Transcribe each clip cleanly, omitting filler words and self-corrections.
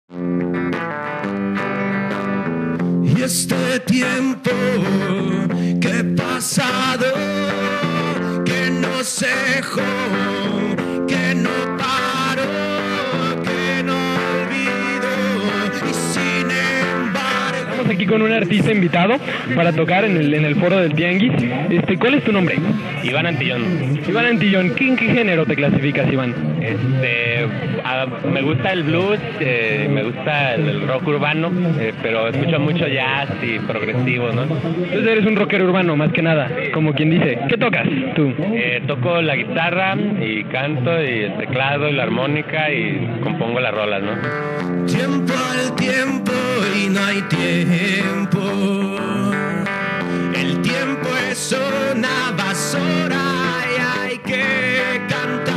Y este tiempo que he pasado, que no cejo, que no paro, que no olvido, y sin embargo... Estamos aquí con un artista invitado para tocar en el foro del Tianguis. ¿Cuál es tu nombre? Iván Antillón. Iván Antillón, ¿en qué género te clasificas, Iván? Me gusta el blues, me gusta el rock urbano, pero escucho mucho jazz y progresivo, ¿no? Entonces eres un rocker urbano, más que nada, como quien dice. ¿Qué tocas tú? Toco la guitarra y canto y el teclado y la armónica y compongo las rolas, ¿no? Tiempo al tiempo y no hay tiempo. El tiempo es una basura y hay que cantar.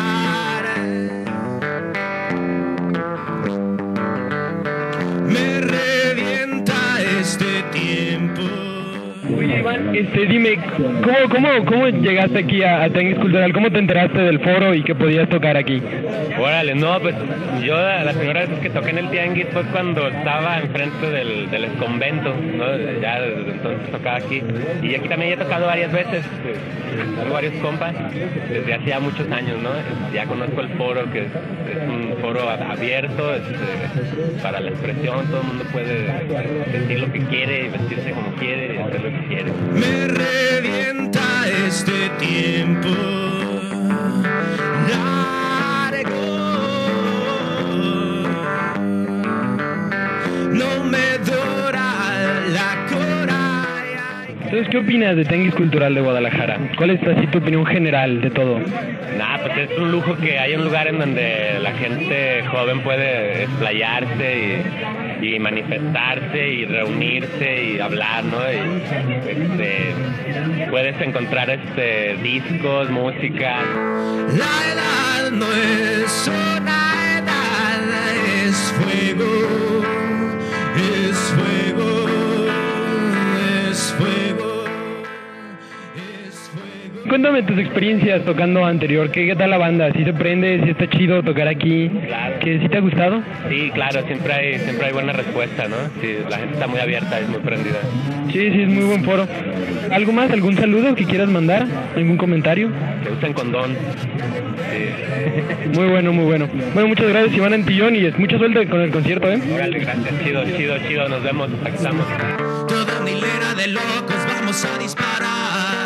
Me revienta este tiempo. Oye, Iván, dime, ¿cómo llegaste aquí a Tianguis Cultural? ¿Cómo te enteraste del foro y que podías tocar aquí? Órale, no, pues yo la primera vez que toqué en el Tianguis fue cuando estaba enfrente del convento, ¿no? Ya desde entonces tocaba aquí. Y aquí también he tocado varias veces, tengo varios compas, desde hace ya muchos años, ¿no? Ya conozco el foro, que es un foro abierto, para la expresión, todo el mundo puede decir lo que quiere, vestirse como quiere y hacer lo que quiere. Me revienta este tiempo largo. No me dura la cora. Entonces, ¿qué opinas de Tianguis Cultural de Guadalajara? ¿Cuál es así tu opinión general de todo? Nada, pues es un lujo que hay un lugar en donde la gente joven puede explayarse y manifestarse y reunirse y hablar, ¿no? Y puedes encontrar discos, música. La edad no es una edad, es fuego, es fuego, es fuego, es fuego. Cuéntame tus experiencias tocando anterior. ¿Qué tal la banda? ¿Sí se prende? ¿Sí está chido tocar aquí? Claro. ¿Que sí te ha gustado? Sí, claro, siempre hay buena respuesta, ¿no? Sí, la gente está muy abierta, es muy prendida. Sí, es muy buen foro. ¿Algo más? ¿Algún saludo que quieras mandar? ¿Algún comentario? Que usen condón. Sí. Muy bueno, muy bueno. Bueno, muchas gracias, Iván Antillón, y mucha suerte con el concierto, ¿eh? Órale, gracias. Chido, nos vemos. Aquí estamos. Toda una hilera de locos vamos a disparar.